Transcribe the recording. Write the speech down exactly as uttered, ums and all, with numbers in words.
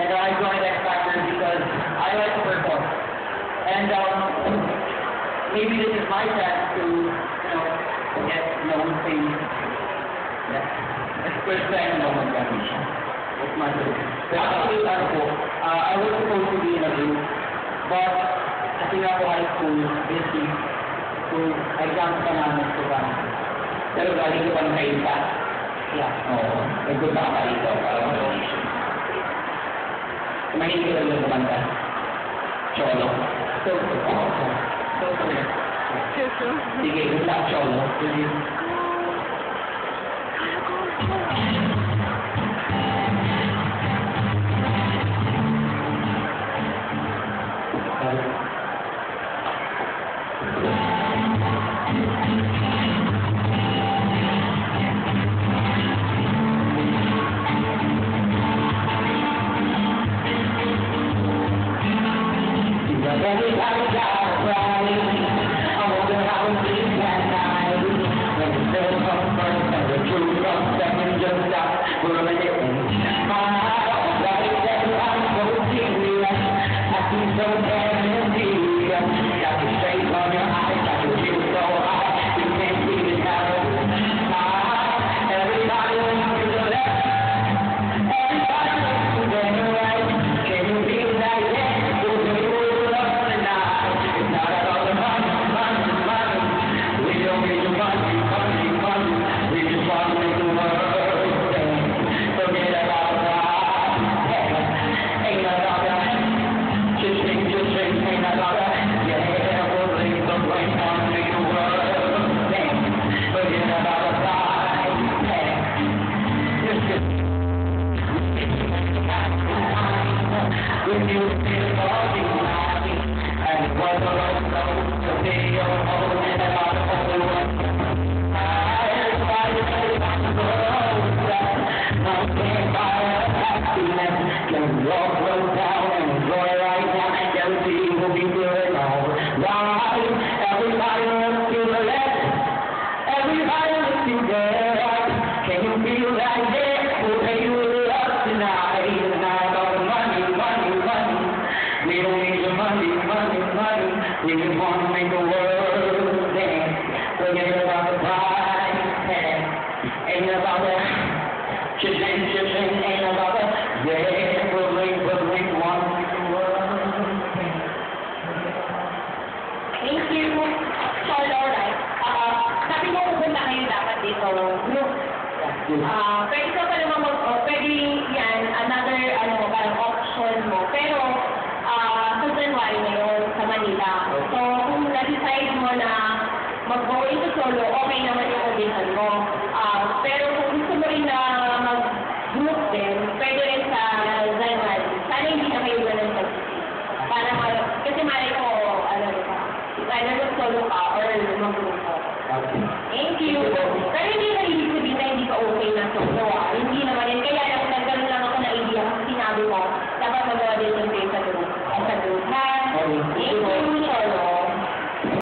And uh, I joined X Factor because I like to perform. And um, maybe this is my chance to, you know, get known things. Yeah. It's first time naman kami siya. It's my group. Actually, ano po, uh, I was supposed to be in a group, but kasi nga po high school, busy, so exams pa namin so ba. Pero galing ko pa ng kaisa. Yeah. Oo. Nagpunta ka pa dito para mag-audition. Mahilig ka lang kumanta. Cholo. So, oh, so, so, so. Sige, gusto ang cholo. Sige. Every time I got right, I wonder how it feels that night. When the sun comes first and the truth comes second, just stop for a minute and smile. Like that I'm so serious, I see so damn empty. Got the shades on your eyes, got your chin so high, you can't see it now. Smile. Everybody looks to the left, everybody looks to the right. Can you feel that yet? When you feel all the money, and it was a long time to be your own and about the whole world. Everybody knows I'm so that nothing by a happiness can walk down and enjoy